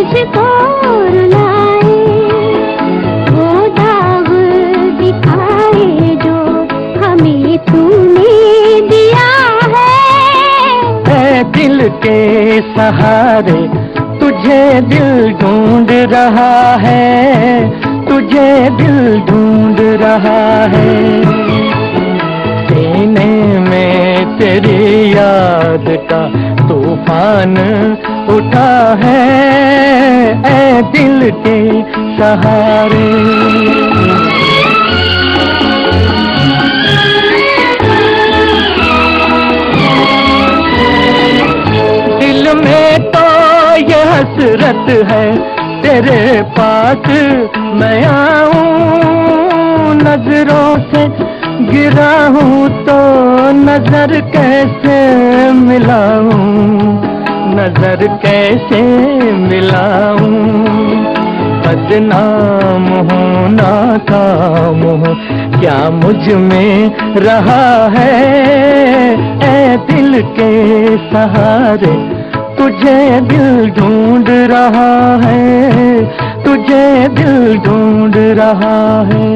मुझको रुलाए, वो दाग दिखाए जो हमें तूने दिया है। ऐ दिल के सहारे तुझे दिल ढूंढ रहा है, तुझे दिल ढूंढ रहा है। सीने में तेरी याद का तूफान उठा है, ऐ दिल के सहारे। दिल में तो ये हसरत है तेरे पास मैं आऊं, नजरों से गिरा हूँ तो नजर कैसे मिलाऊं, नजर कैसे मिलाऊं। बदनाम हूँ नाकाम हूँ क्या मुझ में रहा है, ऐ दिल के सहारे तुझे दिल ढूंढ रहा है, तुझे दिल ढूंढ रहा है।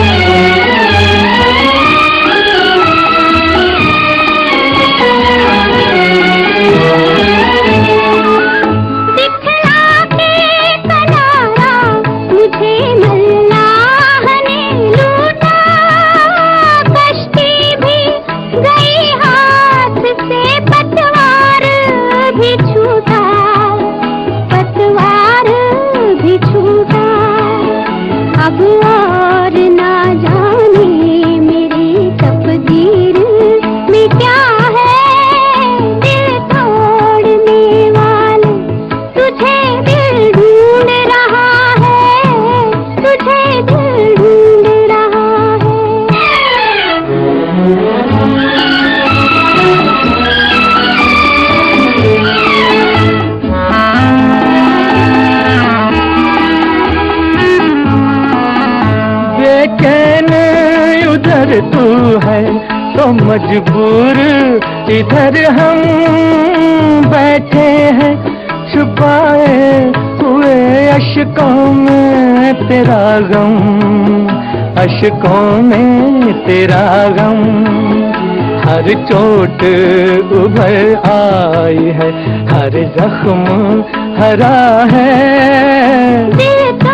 अब और ना जाने मेरी तकदीर में क्या है, दिल तोड़ने वाले तुझे दिल ढूंढ रहा है, तुझे दिल ढूंढ रहा उधर तू है तो मजबूर इधर हम बैठे हैं, छुपाए हुए अश्कों में तेरा गम, अश्कों में तेरा गम। हर चोट उभर आई है, हर जख्म हरा है।